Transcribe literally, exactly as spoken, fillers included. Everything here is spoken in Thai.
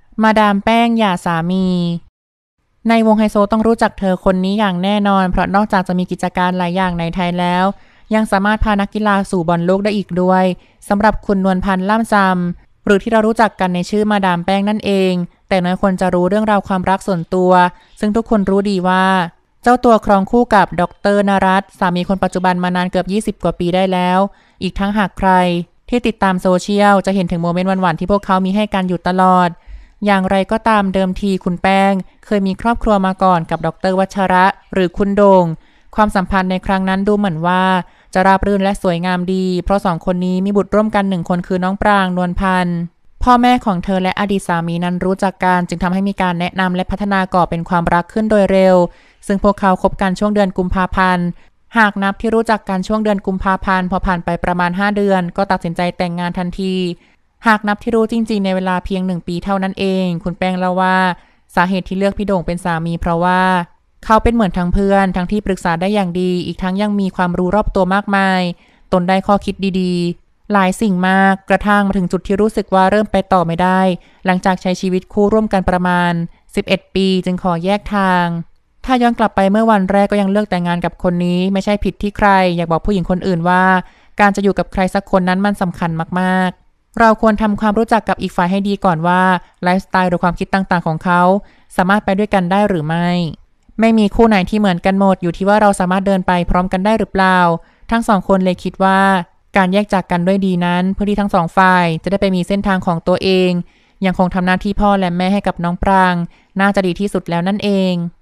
มาดามแป้งหย่าสามีในวงไฮโซต้องรู้จักเธอคนนี้อย่างแน่นอนเพราะนอกจากจะมีกิจการหลายอย่างในไทยแล้วยังสามารถพานักกีฬาสู่บอลโลกได้อีกด้วยสำหรับคุณนวลพันธ์ล่ำซำหรือที่เรารู้จักกันในชื่อมาดามแป้งนั่นเองแต่น้อยคนจะรู้เรื่องราวความรักส่วนตัวซึ่งทุกคนรู้ดีว่าเจ้าตัวครองคู่กับดร.นรัตน์สามีคนปัจจุบันมานานเกือบยี่สิบกว่าปีได้แล้วอีกทั้งหากใครที่ติดตามโซเชียลจะเห็นถึงโมเมนต์หวานๆที่พวกเขามีให้กันอยู่ตลอดอย่างไรก็ตามเดิมทีคุณแป้งเคยมีครอบครัวมาก่อนกับดร.วัชระหรือคุณโด่งความสัมพันธ์ในครั้งนั้นดูเหมือนว่าจะราบรื่นและสวยงามดีเพราะสองคนนี้มีบุตรร่วมกันหนึ่งคนคือน้องปรางนวลพันธ์พ่อแม่ของเธอและอดีตสามีนั้นรู้จักกันจึงทำให้มีการแนะนำและพัฒนาก่อเป็นความรักขึ้นโดยเร็วซึ่งพวกเขาคบกันช่วงเดือนกุมภาพันธ์หากนับที่รู้จักกันช่วงเดือนกุมภาพันธ์พอผ่านไปประมาณห้าเดือนก็ตัดสินใจแต่งงานทันทีหากนับที่รู้จริงๆในเวลาเพียงหนึ่งปีเท่านั้นเองคุณแป้งเล่าว่าสาเหตุที่เลือกพี่โด่งเป็นสามีเพราะว่าเขาเป็นเหมือนทั้งเพื่อนทั้งที่ปรึกษาได้อย่างดีอีกทั้งยังมีความรู้รอบตัวมากมายตนได้ข้อคิดดีๆหลายสิ่งมากกระทั่งมาถึงจุดที่รู้สึกว่าเริ่มไปต่อไม่ได้หลังจากใช้ชีวิตคู่ร่วมกันประมาณสิบเอ็ดปีจึงขอแยกทางถ้าย้อนกลับไปเมื่อวันแรกก็ยังเลือกแต่งงานกับคนนี้ไม่ใช่ผิดที่ใครอยากบอกผู้หญิงคนอื่นว่าการจะอยู่กับใครสักคนนั้นมันสำคัญมากๆเราควรทำความรู้จักกับอีกฝ่ายให้ดีก่อนว่าไลฟ์สไตล์หรือความคิดต่างๆของเขาสามารถไปด้วยกันได้หรือไม่ไม่มีคู่ไหนที่เหมือนกันหมดอยู่ที่ว่าเราสามารถเดินไปพร้อมกันได้หรือเปล่าทั้งสองคนเลยคิดว่าการแยกจากกันด้วยดีนั้นเพื่อที่ทั้งสองฝ่ายจะได้ไปมีเส้นทางของตัวเองยังคงทำหน้าที่พ่อและแม่ให้กับน้องปรางน่าจะดีที่สุดแล้วนั่นเอง